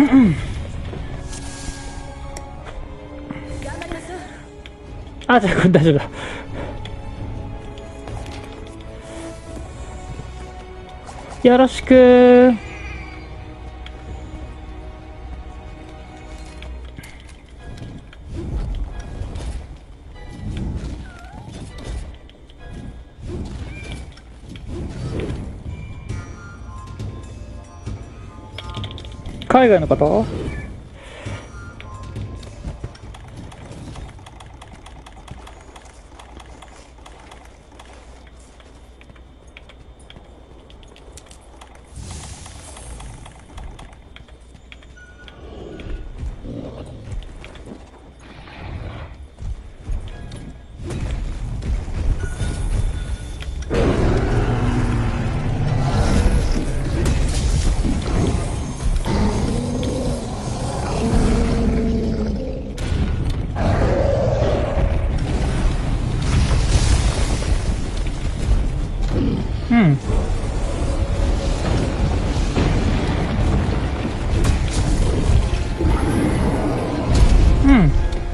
あ、じゃあ大丈夫だ。よろしく。海外の方？うん。うん。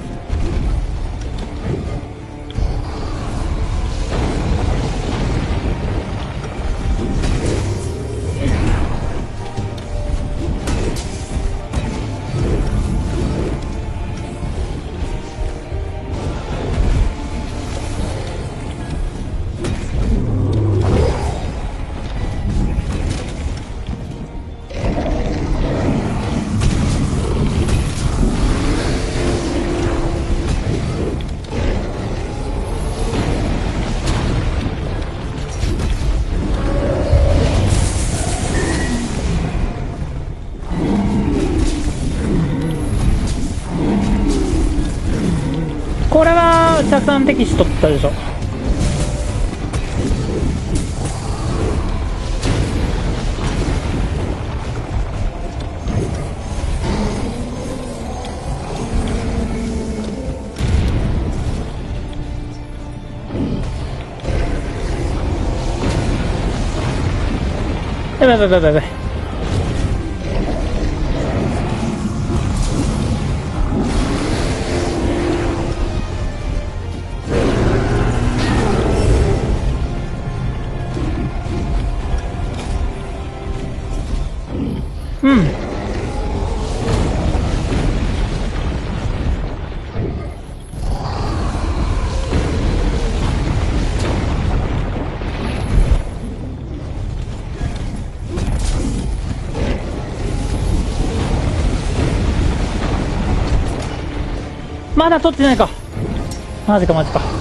これはたくさん敵士取ったでしょ。やばいやばいやばいやばい。うん。まだ取ってないか。マジかマジか。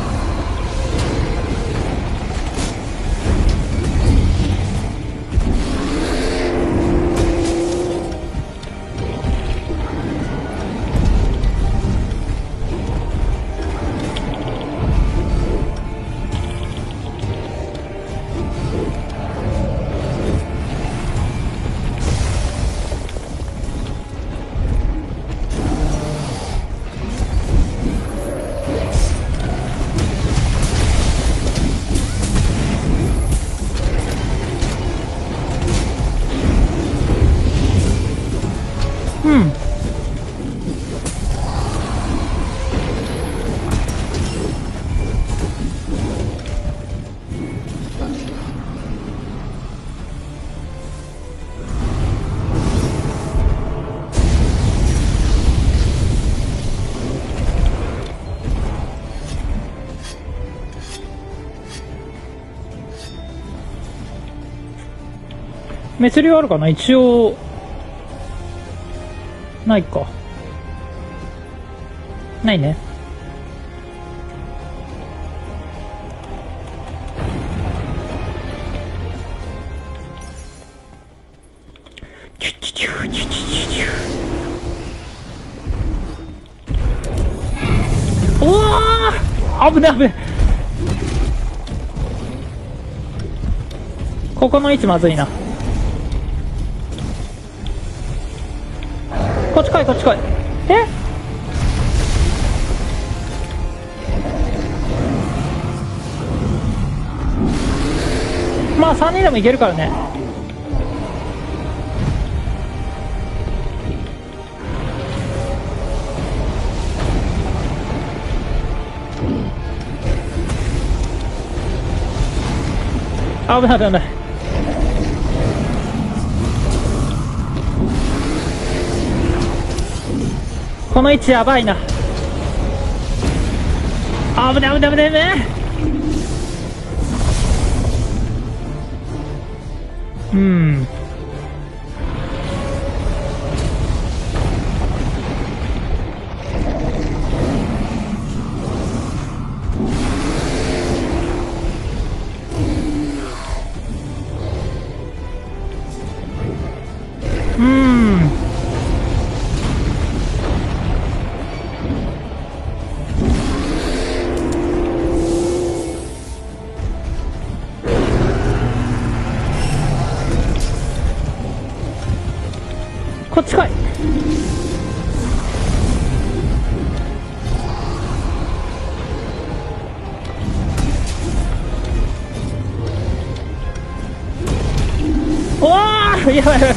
うん。滅流あるかな。一応ないか。ないね。おお、危ね危ね。ここの位置まずいな。こっち来いこっち来い。え、まあ3人でもいけるからね。 危ない危ない危ない。この位置やばいな。危ない危ない危ない危ない。うん。こっち来い。おー、やばいやばい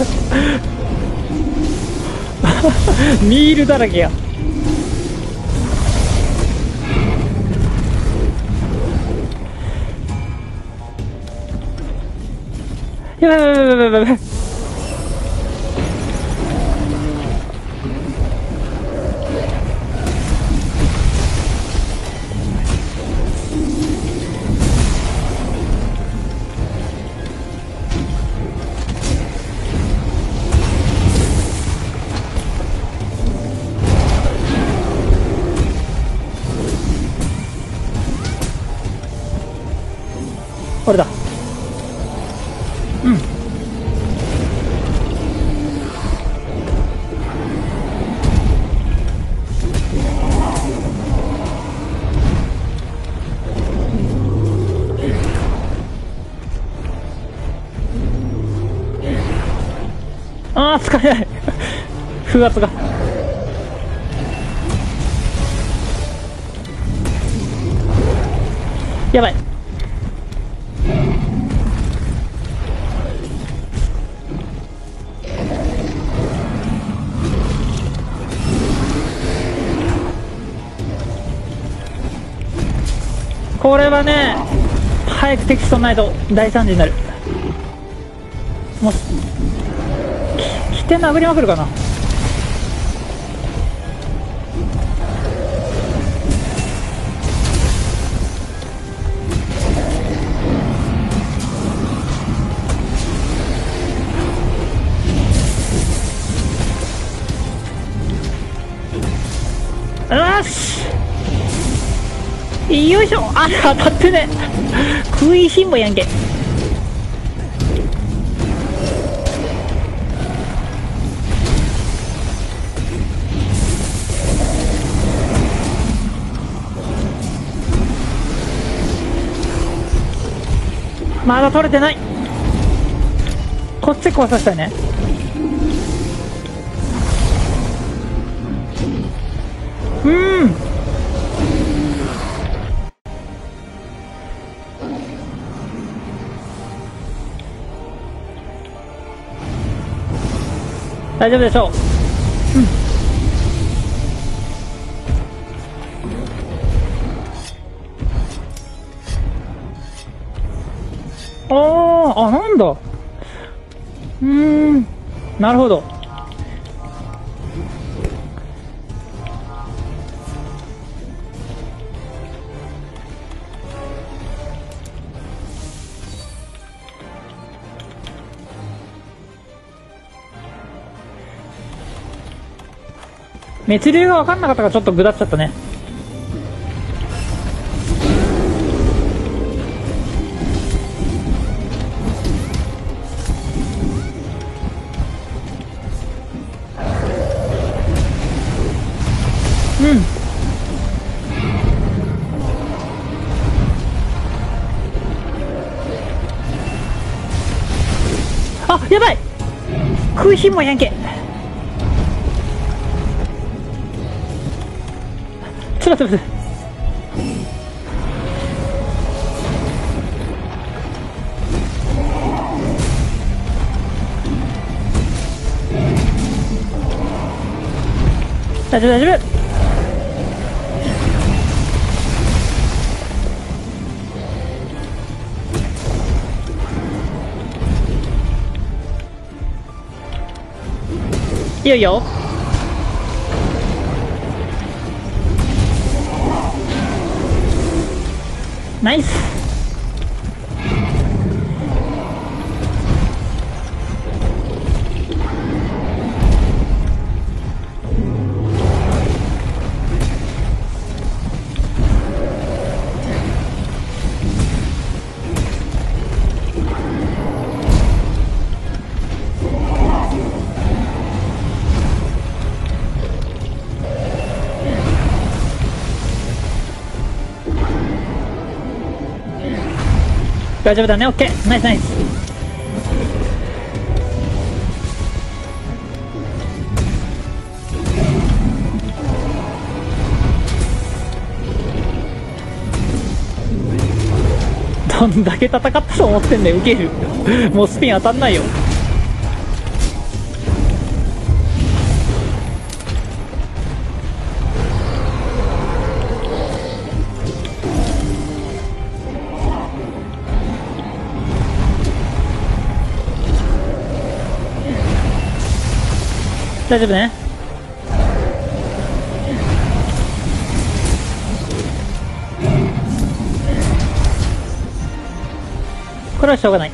ミールだらけや。やばいやばいやばいやばいやばい。これだ。うん。ああ、使えない風圧が。やばい。これはね、早く敵しとんないと大惨事になる。もう来て殴りまくるかな。よし、よいしょ。あ、当たってね。食いしん坊やんけ。まだ取れてない。こっち壊させたいね。大丈夫でしょう。あ、なんだ。なるほど。滅流が分かんなかったからちょっとぐだっちゃったね。あ、やばい。食いしん坊やんけ。ちょっと待って。大丈夫大丈夫。 いいよいいよ。ナイス。大丈夫だね。オッケー。ナイスナイス。どんだけ戦ったと思ってんだよ。ウケる。もうスピン当たんないよ。大丈夫ね。これはしょうがない。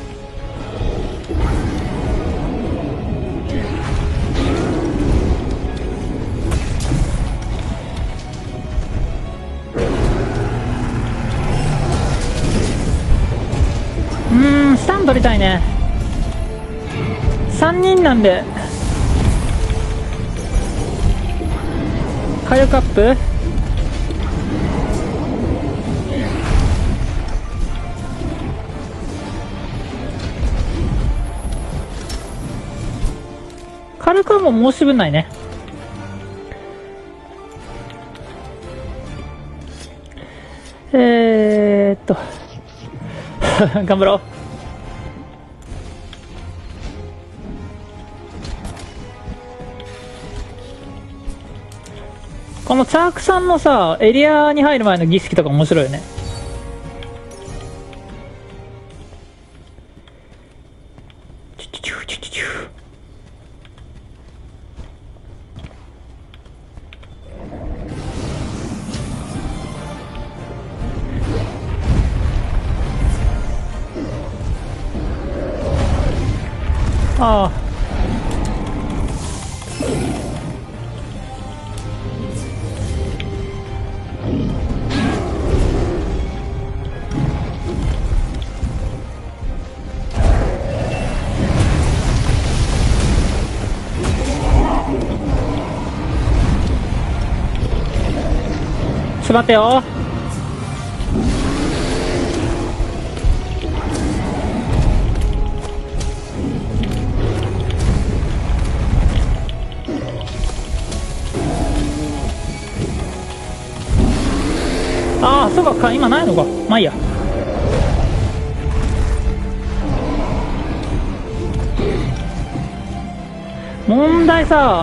スタン取りたいね。3人なんで火力アップ。火力はもう申し分ないね。頑張ろう。このチャークさんのさ、エリアに入る前の儀式とか面白いよね。ああ。ちょっと待ってよ。ああ、そうか、今ないのか。まあいいや。問題さ、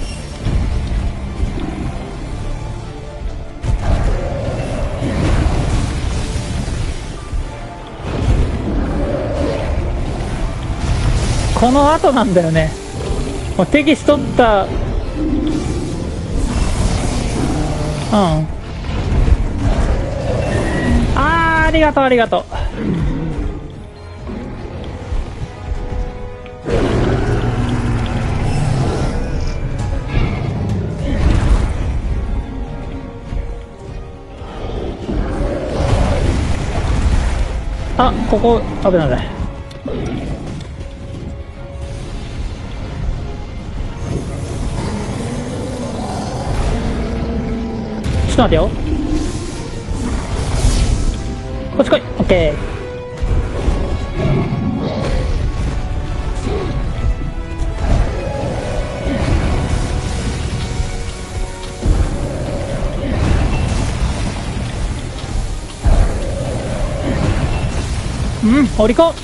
この後なんだよね。もう敵しとった。うん。ありがとうありがとう。あ、ここ危ないね。ちょっと待ってよ。こっち来い。オッケー。オリコン。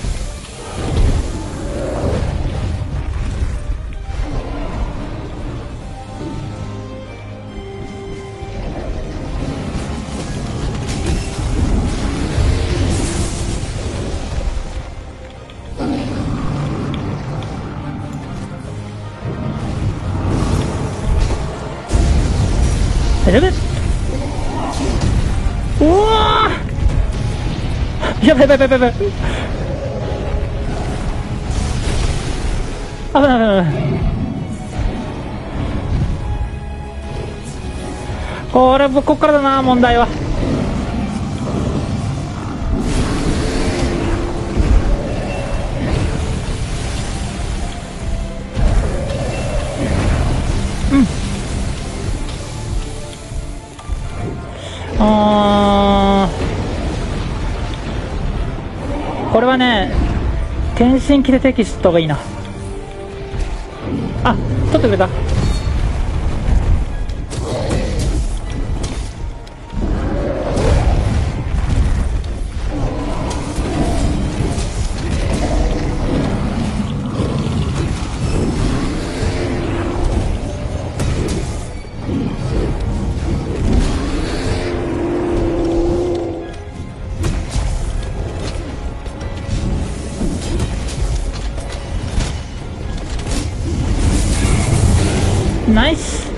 大丈夫？おお、やばいやばいやばいやばい、危ない危ない危ない。ここからだな、問題は。これはね、転身キルテキストがいいな。あ、取ってくれた。ナイス。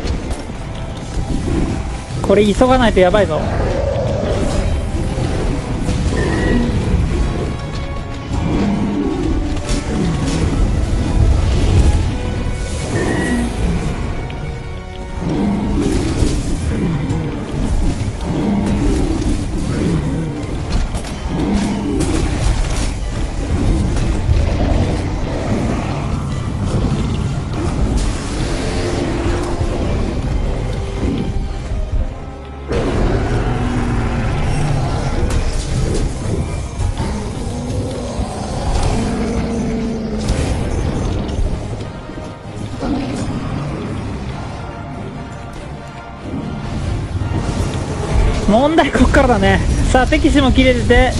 これ急がないとやばいぞ。問題こっからだね。さあ敵士も切れてて、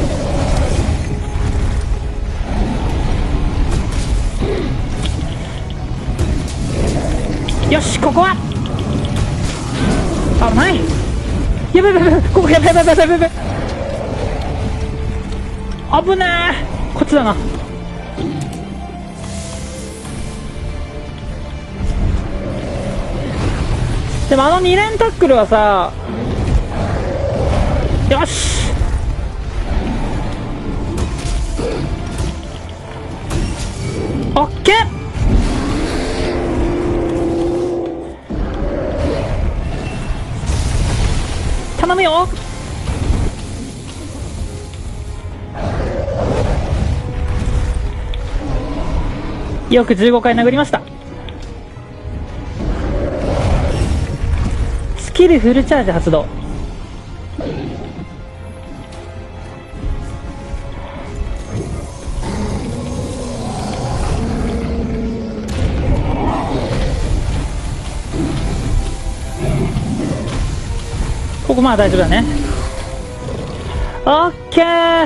よし、ここは危ない。やばいやばいやばい、ここやばいやばいやばいやばい、危ねえ。こっちだな。でも2連タックルはさ、よし、オッケー。頼むよ。よく15回殴りました。スキルフルチャージ発動。ここまあ大丈夫だね。オッケー。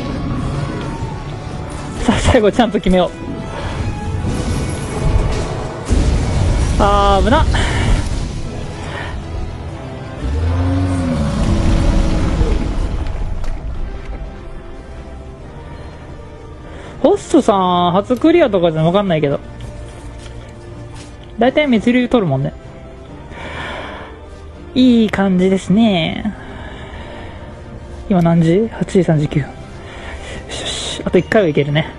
さあ最後ちゃんと決めよう。あー、危なっ。ホストさん初クリアとかじゃ分かんないけど、だいたい密流取るもんね。いい感じですね。今何時？ 8 時39分。よし、あと1回はいけるね。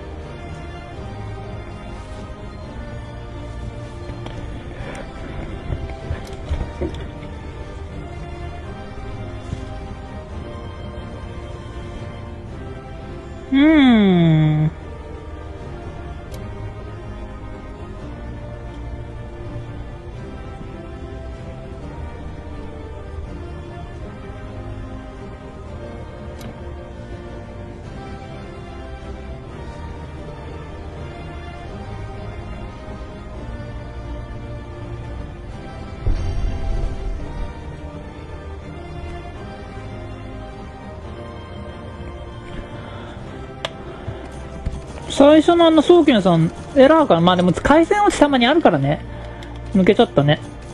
最初の早期のさんエラーかな。まあでも回線落ちたまにあるからね。抜けちゃったね。